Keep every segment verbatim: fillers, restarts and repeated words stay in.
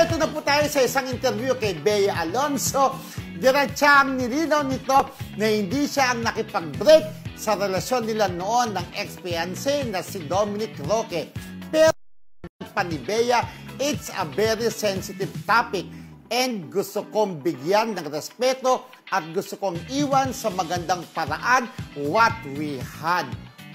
eto na po tayo sa isang interview kay Bea Alonzo. Diretsang nilinaw nito na hindi siya ang nakipag-break sa relasyon nila noon ng ex-fiancé na si Dominic Roque. Pero pa ni Bea, it's a very sensitive topic and gusto kong bigyan ng respeto at gusto kong iwan sa magandang paraan what we had.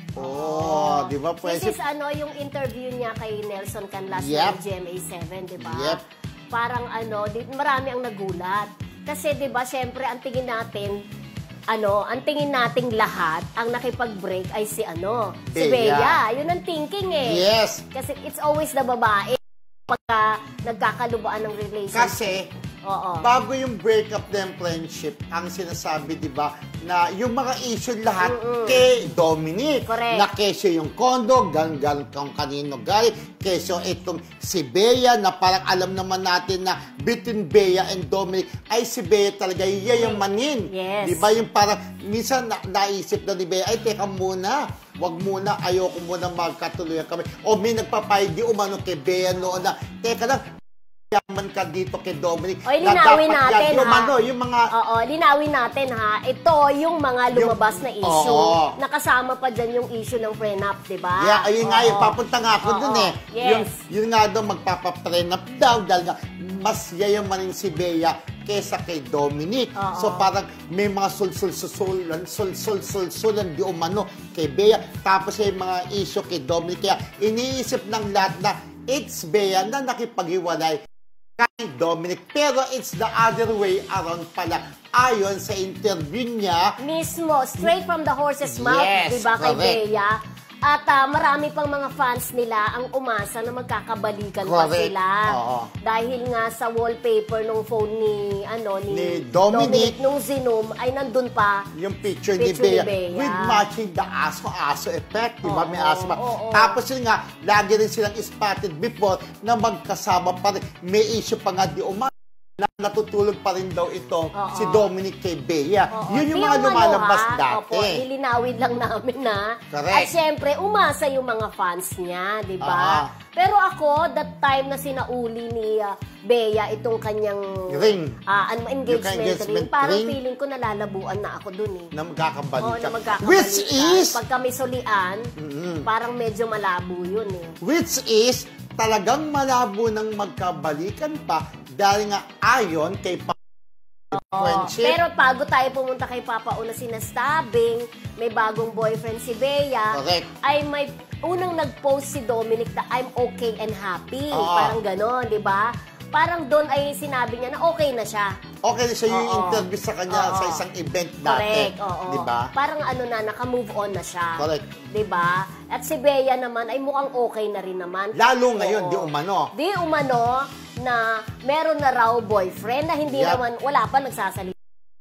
Oh, di ba? This is ano, yung interview niya kay Nelson Canlas yep. ng G M A seven, di ba? Yep. Parang ano, di, marami ang nagulat. Kasi di ba, syempre, ang tingin natin, ano, ang tingin nating lahat, ang nakipag-break ay si ano, Bea. si Bea. Yun ang thinking eh. Yes. Kasi it's always the babae pagka nagkakalubaan ng relationship. Kasi, oo, bago yung breakup ng friendship, ang sinasabi, di ba, na yung mga issue lahat mm-mm. kay Dominic. Correct. Na kesyo yung kondo, gan-gan kung kanino galing, kesyo itong si Bea, na parang alam naman natin na between Bea and Dominic, ay si Bea talaga yayamanin. Yes. Di ba, yung parang, minsan na, naisip na ni Bea, ay teka muna, wag muna, ayoko muna magkatuloyan kami. O may nagpapay, di umano kay Bea noon na, teka lang, yaman ka dito kay Dominic. O, linawin natin, yan, yung ha? Ano, yung mga... Oo, linawin natin, ha? Ito, yung mga lumabas yung, na issue. Oo. Nakasama pa dyan yung issue ng prenup, di ba? Yeah, ayun nga, yung papunta nga ako oo. dun eh. Yes. Yung, yun nga daw, magpapaprenup daw, dahil nga, mas yayamanin si Bea kesa kay Dominic. Oo. So parang may mga sul-sul-susulan, sul-sul-sul-sulan di umano kay Bea. Tapos yung mga issue kay Dominic. Kaya iniisip ng lahat na it's Bea na nakipaghiwalay kay Dominic. Pero it's the other way around pala. Ayon sa interview niya. Mismo, straight from the horse's mouth, yes, di ba, kay correct. Bea. At uh, marami pang mga fans nila ang umasa na magkakabalikan correct. pa sila. Oo. Dahil nga sa wallpaper ng phone ni, ano, ni, ni Dominic, Dominic nung Zinom ay nandun pa yung picture, picture ni, Bea, ni Bea with matching the aso-aso effect, di ba? May Oo, asma. oo. Tapos yun nga, lagi rin silang spotted before na magkasama pa rin. May issue pa nga di umano na natutulog pa rin daw ito oo. si Dominic kay Bea. Oo. Yun yung Di mga lumalabas ha? dati. Opo, lilinawin lang namin na. Correct. At syempre, umasa yung mga fans niya, di ba? Uh-huh. Pero ako, that time na sinauli ni uh, Bea itong kanyang ring, uh, ano, engagement, engagement ring, parang ring, feeling ko nalalabuan na ako dun eh. na magkakabalikan. Oo, na magkakabalikan. Which is, pag kami sulian, mm-hmm. parang medyo malabo yun eh. Which is, talagang malabo ng magkabalikan pa dahil nga ayon kay pa friendship. Pero bago tayo pumunta kay Papa Una sinasabing may bagong boyfriend si Bea, correct. Ay may unang nag-post si Dominic na I'm okay and happy. Oo. Parang ganon, di ba? Parang doon ay sinabi niya na okay na siya. Okay na siya yung Oo. interview sa kanya Oo. sa isang event dati. Correct, oo. Di ba? Parang ano na, naka-move on na siya. Correct. Di ba? At si Bea naman ay mukhang okay na rin naman. Lalo ngayon, Oo. di umano. Di umano na meron na raw boyfriend na hindi Yep. naman, wala pa nagsasalita.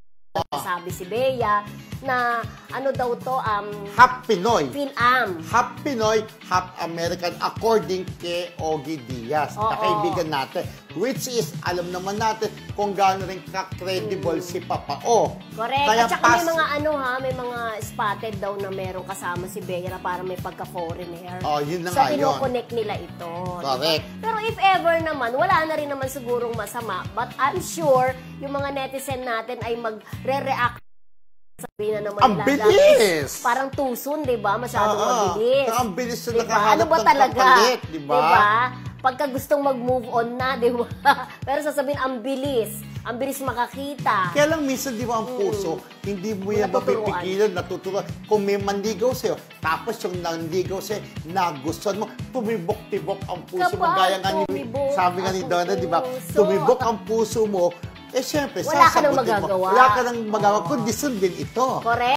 Sabi si Bea na ano daw to, um, Half Pinoy. Pin-am. Half Pinoy, half American according kay Ogie Diaz, Oo. na kaibigan natin. Which is, alam naman natin kung gaano rin ka-credible mm. si Papa O. Correct. Kaya At saka pas- may mga ano ha, may mga spotted daw na meron kasama si Bea na parang may pagka-foreigner. Oh, yun na so, nga yun. kinoconnect nila ito. Correct. Diba? Pero if ever naman, wala na rin naman sigurong masama. But I'm sure, yung mga netizen natin ay magre-react. Sabi na naman ang nila, bilis! Parang tuson, di ba? Masyadong Oo, mabilis. ang bilis na diba? nakahanap Ano ba ng talaga? kapalit, di ba? Diba? Pagka gustong mag-move on na, di ba? Pero sasabihin, ang bilis. Ang bilis makakita. Kaya lang minsan, di ba, ang puso, mm. hindi mo yan Natuturuan. mapipigilan, natuturuan. Kung may manligaw sa'yo, tapos yung nanligaw sa'yo, nagustuhan mo, tumibok-tibok ang puso Kapag mo. Gaya nga ni, sabi nga ni Donna, di ba, tumibok ang puso mo, eh syempre, wala ka nang sasagutin magagawa. mo. Wala ka nang magagawa, oh. kundi sundin ito. Correct.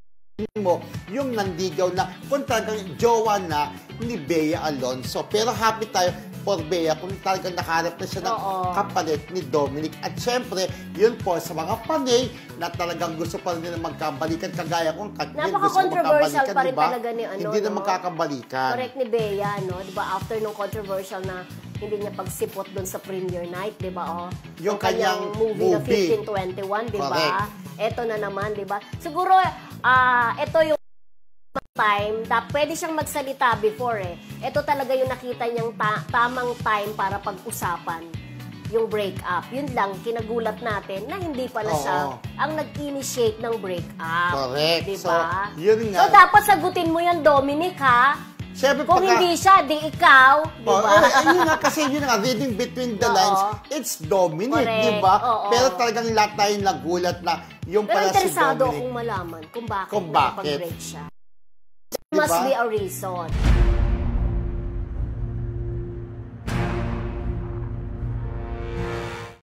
Mo, yung nandigaw na, kung talagang jowa na ni Bea Alonzo. Pero happy tayo for Bea kung talagang nakahanap na siya ng Oo. kapalit ni Dominic. At syempre, yun po sa mga panay na talagang gusto pa rin nila magkabalikan, kagaya kong Katrin. Napaka-controversial pa rin diba? talaga ni ano, Hindi na no? magkakabalikan. Correct ni Bea, no? Diba, after nung controversial na hindi niya pagsipot doon sa premiere night, diba, oh? Yung kanyang movie, movie. na fifteen twenty-one, diba? Correct. Ito na naman, diba? Siguro, ah, uh, ito yung time, da, pwede siyang magsalita before eh. Ito talaga yung nakita niyang ta- tamang time para pag-usapan yung breakup. Yun lang, kinagulat natin na hindi pala Oo. siya ang nag-initiate ng breakup. Correct. Diba? So, yun nga. So, dapat sagutin mo yan, Dominic, ha? Siyempre, Kung pagka- hindi siya, di ikaw. Diba? Oh, eh, eh, yun nga, kasi yun nga, reading between the Oo. lines, it's Dominic, Correct. di ba? Oo. Pero talagang lahat tayo nagulat na yung Pero pala si interesado Dominic. akong malaman kung bakit Kung bakit. nakapag-break siya. Diba? Must be a reason.